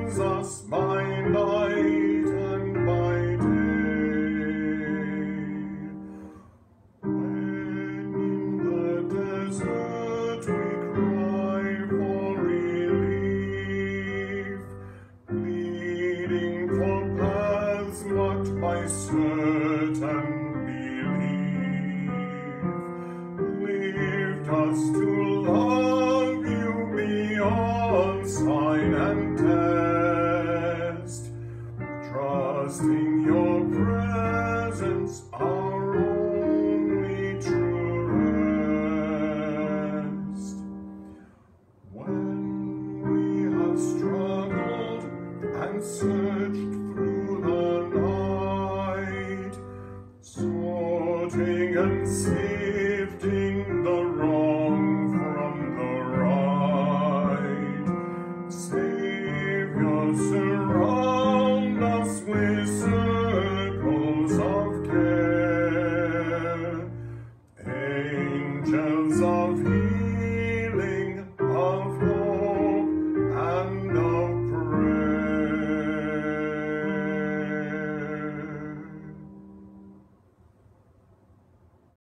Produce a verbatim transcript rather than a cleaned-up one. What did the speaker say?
sustains us by night and by day. When in the desert we cry for relief, pleading for paths marked by certain belief, lift us to love you beyond sign and test, trusting your presence our only true rest. When we have struggled and searched through the night, sorting and sifting the wrong from the right, Savior, surrender.